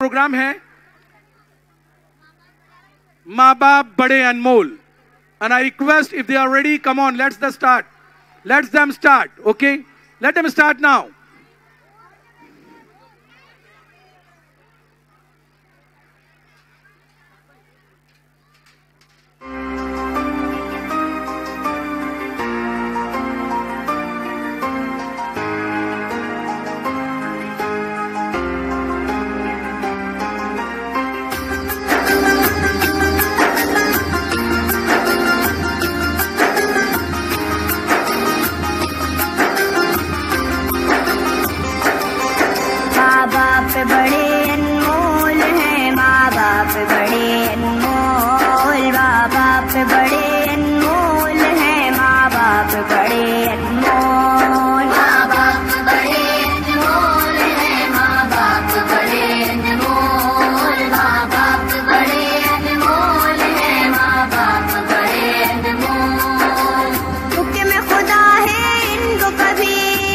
Programme है माँ बाप बड़े अनमोल. And I request, if they are ready, come on, let's them start. Let them start, okay? Let them start now. बड़े अनमोल हैं, माँ बाप बड़े अनमोल, माँ बाप बड़े अनमोल हैं, माँ बाप बड़े अनमोल, माँ बाप बड़े अनमोल हैं, माँ बाप बड़े अनमोल, माँ बाप बड़े अनमोल हैं, माँ बाप बड़े अनमोल. हुक्म खुदा है इनको कभी,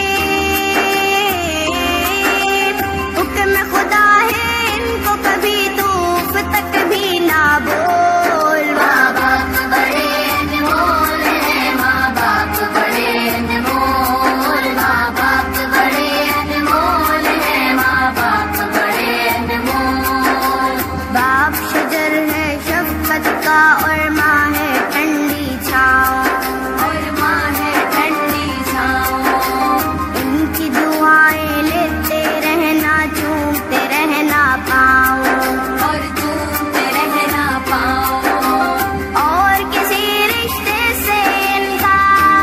खुदा है इनको कभी धूप तक भी ना बोल. माँ बाप बड़े अनमोल हैं, माँ बाप बड़े अनमोल, माँ बाप बड़े अनमोल हैं, माँ बाप बड़े अनमोल. बाप शजर है शफ़क़त का और माँ है ठंडी छाँव, और माँ है ठंडी छाँव. इनकी दुआएं लेते रहना, चूमते रहना पाँव, और चूमते रहना पाँव. और किसी रिश्ते से इनका,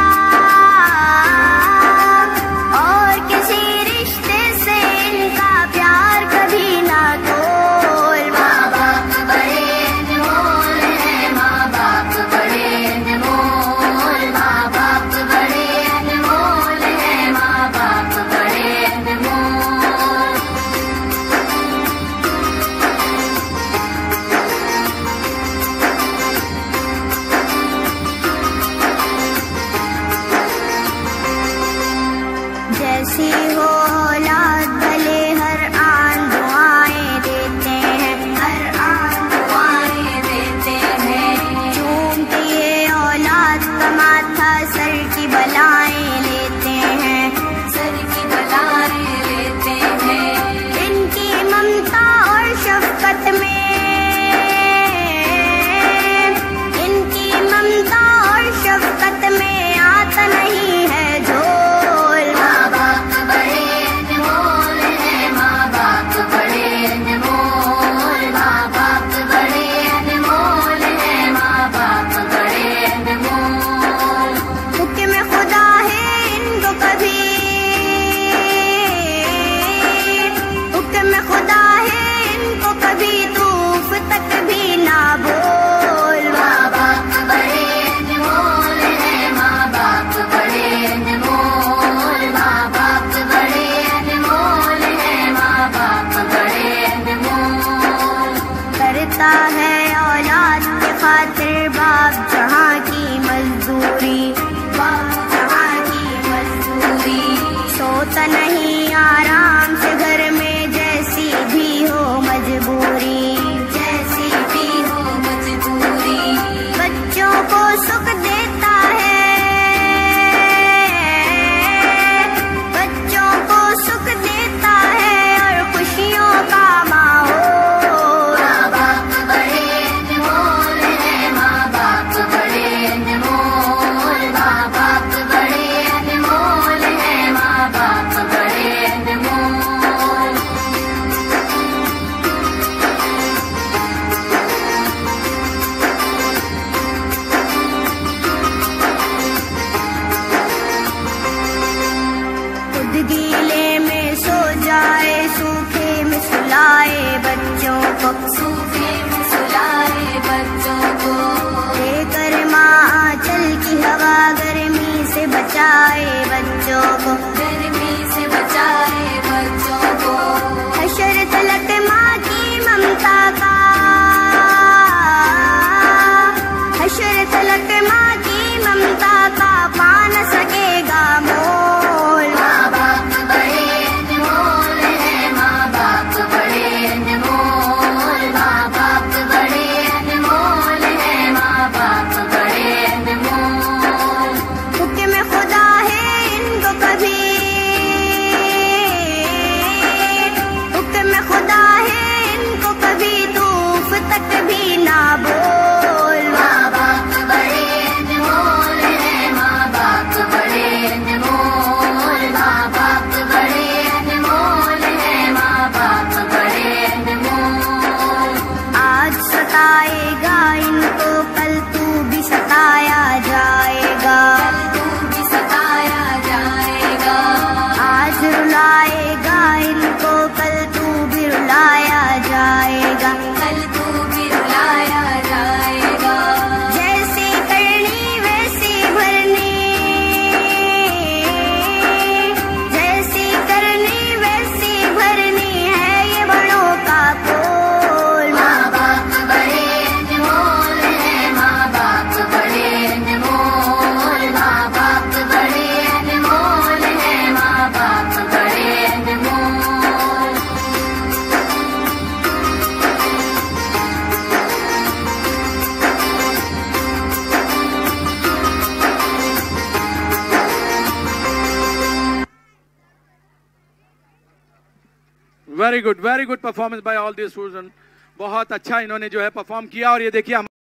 और किसी रिश्ते से इनका प्यार कभी ना तोल. माँ बाप बड़े अनमोल हैं, माँ बाप बड़े अनमोल, माँ बाप बड़े अनमोल हैं, माँ बाप बड़े अनमोल. जैसी हो औलाद भले हर आन दुआएं देते हैं, हर आन दुआएं देते हैं. चूमती ये औलाद का माथा सर की बलाएं लेते हैं, सर की बलाएं लेते हैं. इनकी ममता और शफ़क़त में, इनकी ममता और शफ़क़त में आता नहीं है झोल. माँ बाप बड़े अनमोल हैं, माँ बाप बड़े अनमोल, माँ बाप बड़े अनमोल हैं, माँ बाप बड़े अनमोल. हुक्म खुदा है इनको कभी, हुक्म खुदा है इनको कभी धूप तक भी ना बोल. माँ बाप बड़े अनमोल हैं, माँ बाप बड़े अनमोल, माँ बाप बड़े अनमोल हैं, माँ बाप बड़े अनमोल. करता है औलाद के खातिर बाप जहाँ की मजदूरी, बाप जहाँ की मजदूरी. सोता नहीं आराम से घर में जैसी भी हो मजबूरी, जैसी भी हो मजबूरी. बच्चों को सुख देता है, बच्चों को सुख देता है और खुशियों का माहौल. माँ बाप बड़े अनमोल हैं, माँ बाप बड़े अनमोल, माँ बाप बड़े अनमोल हैं, माँ बाप बड़े अनमोल. खुद गीले में सो जाए, सूखे में सुलाए बच्चों को, सूखे में सुलाए बच्चों को. लेकर माँ आंचल की हवा गर्मी से बचाए बच्चों को, गर्मी से बचाए बच्चों को. हशर तलक माँ की ममता का, हशर तलक माँ की ममता का पा न सकेगा मोल. माँ बाप बड़े अनमोल हैं, माँ बाप बड़े अनमोल, very good performance by all the students. बहुत अच्छा इन्होंने जो है परफॉर्म किया। और ये देखिए